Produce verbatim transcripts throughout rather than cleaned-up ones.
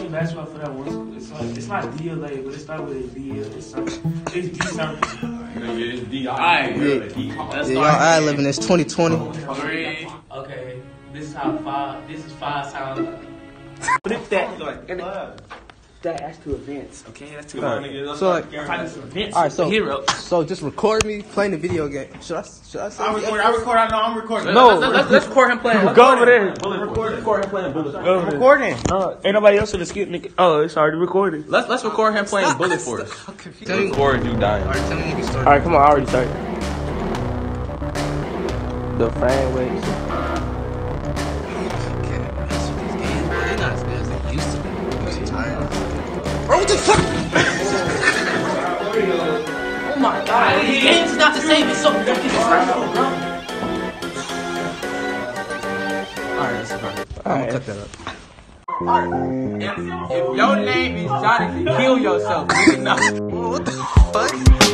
playing basketball for that one. It's like it's not D L A, but it started with a D L. It's something. It's D something. It's D I. Yeah, y'all ad living this twenty twenty. Three. Okay. This is how five. This is five sound. Flip that. That has to advance. Okay, that's too hard. So like, advance. all right, so hero. So just record me playing the video game. Should I? Should I say? I record. I record. I know I'm recording. No, let's, let's, let's record him playing. Go over there. Record. Record him playing bullet. Go over there. Recording. Uh, ain't nobody else in the skip, nigga. Oh, it's already recorded. Let's let's record him playing bullet for us. Record you dying. All right, tell me when you start. All right, come on. I already started. The fan waves. Bro, what the fuck? Oh my god, the game's not the same. It's so fucking stressful, bro. Alright, that's fine. I'm gonna cut that up. Alright. If, if your name is Jonathan, kill yourself. No. What the fuck?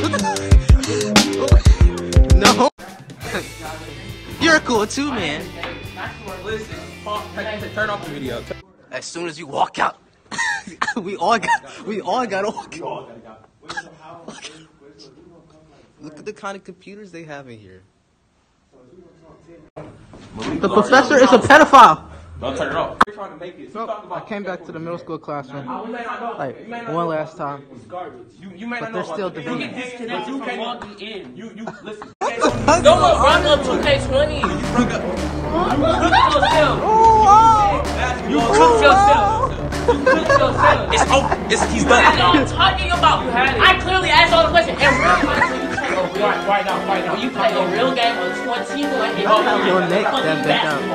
No. You're cool too, man. Listen, turn off the video. As soon as you walk out, we all got, we all got walk out. Look at the kind of computers they have in here. The professor is a pedophile. Don't turn it off. We're trying to make it. Nope. I came back to the middle school classroom like one last time, You, you may but not they're know still about the debating. game. Disconnect you from logging in. You, you, listen. No one brought up two K twenty. You cooked yourself. You cooked yourself. You cooked yourself. It's over. It's, he's That's done. what I'm talking about. I clearly asked all the questions. And real time, right, right now, right now. When you play a real game of twenty like you know, Your neck that back down.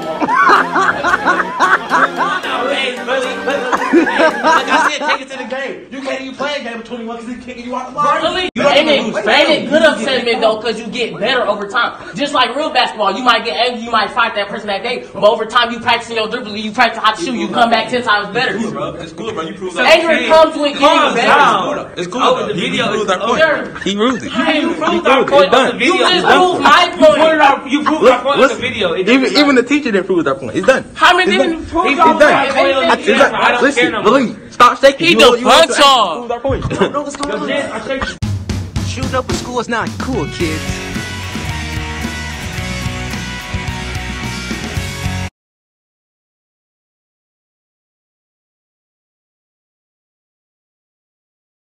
Like I said, take it to the game. You can't even play a game of twenty-one because he's kicking you out the line. Really? Ain't it, ain't it good upsetment though, because you get better over time. Just like real basketball, you might get angry, you might fight that person that day, but over time you practice your dribbling, you practice how to shoot, you come back ten times better. It's cool, bro. It's cool, bro. You proved that. Anger comes with getting better. It's cool, though. He proved our point. He proved it. You proved our point on the video. You just proved my point. You proved our point on the video. Even even the teacher didn't prove our point. It's done. How many didn't prove He's our done. point? It's done. I don't care Listen, no more. believe. Stop shaking. He You- the you want punch to off. prove our point. No, what's going on? Shooting up in school is not cool, kids.